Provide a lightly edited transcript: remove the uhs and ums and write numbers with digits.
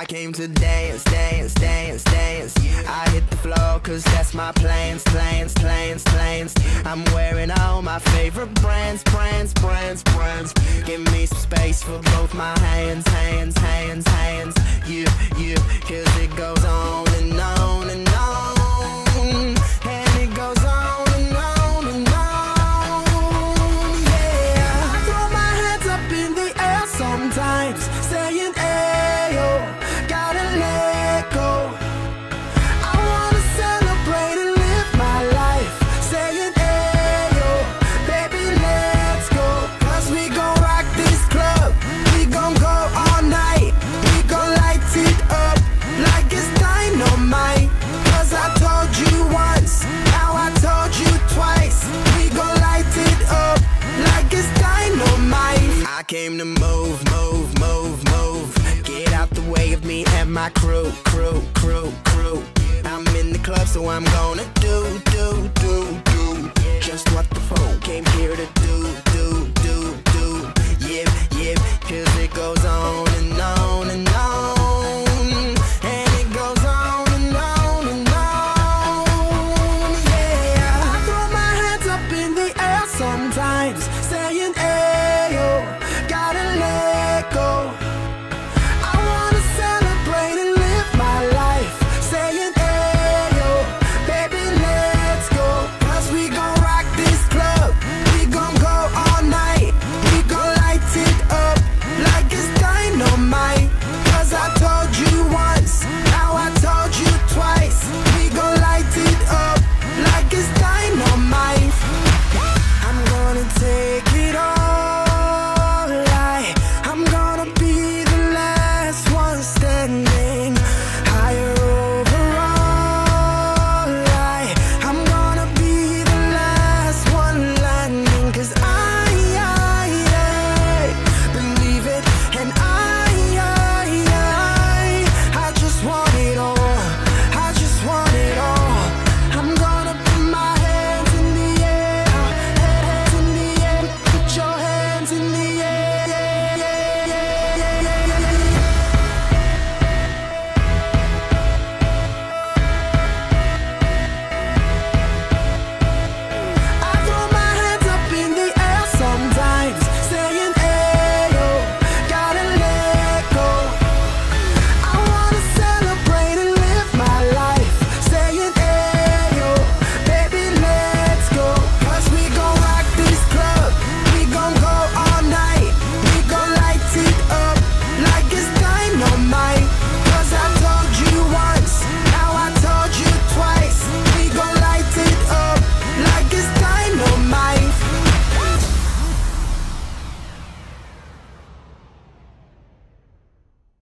came to dance, dance, dance, dance. I hit the floor cause that's my plans, plans, plans, plans. I'm wearing all my favorite brands, brands, brands, brands. Give me some space for both my hands, hands, hands, hands. You, cause it goes on and on and on. And it goes on and on and on, yeah. I throw my hands up in the air sometimes, saying, ayo, gotta let go. I wanna celebrate and live my life, saying, ayo, baby, let's go. Cause we gon' rock this club, we gon' go all night. We gon' light it up like it's dynamite. Cause I told you once, now I told you twice. We gon' light it up like it's dynamite. I came to move, move, move, move. Get out the way of me and my crew, crew, crew, crew. I'm in the club, so I'm gonna do